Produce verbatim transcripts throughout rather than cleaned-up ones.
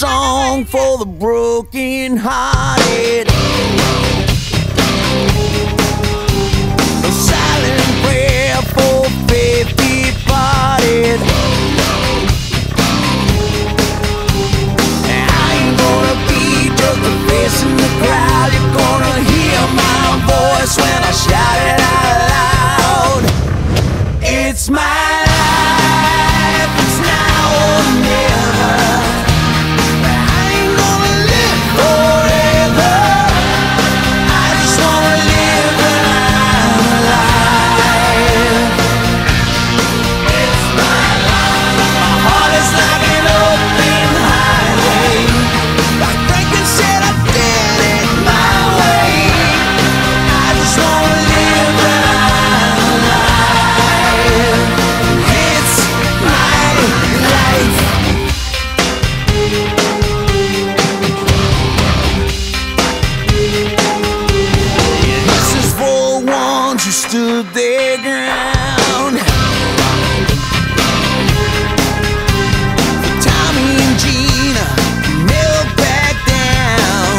song for the broken hearted, a silent prayer for faith departed. I ain't gonna be just a face in the crowd. You're gonna hear my voice when I shout it out loud. It's my life, it's now or never. I ain't gonna live forever. I just wanna live when I'm alive. It's my life. My heart is like an open highway. Like Franklin said, I did it my way. I just wanna live when I'm alive. It's my life. This is for the ones who stood their ground. For Tommy and Gina, who never back down.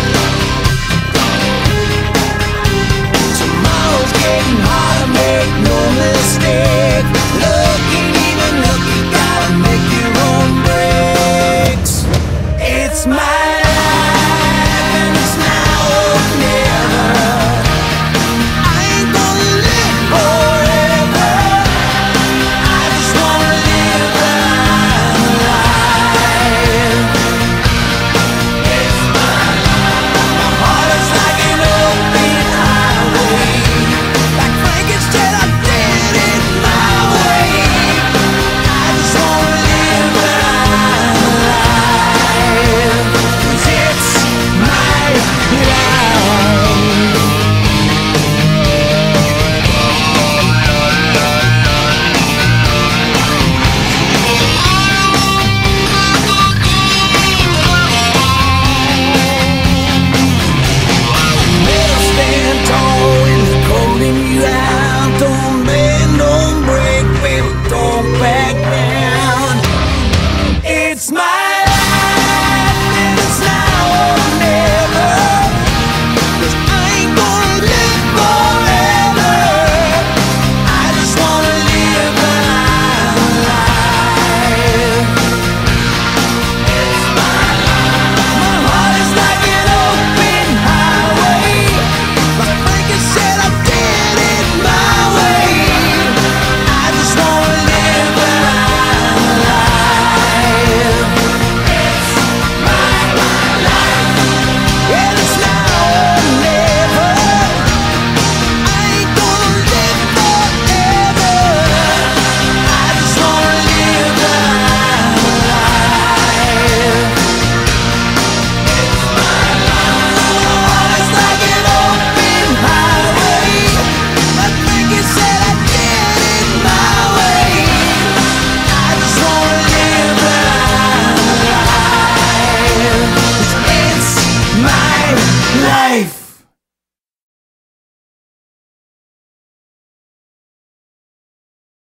Tomorrow's getting harder, make no mistake. Look ain't even look, you gotta make your own breaks. It's my life and it's now or never. I ain't gonna live forever. I just wanna live when I'm alive. It's my life. My heart is like an open highway. Like Frankenstein, I did it my way. I just wanna live when I'm alive. 'Cause it's my life. Never stand tall when they're calling you out. Don't bend, don't break, baby, don't back down. It's my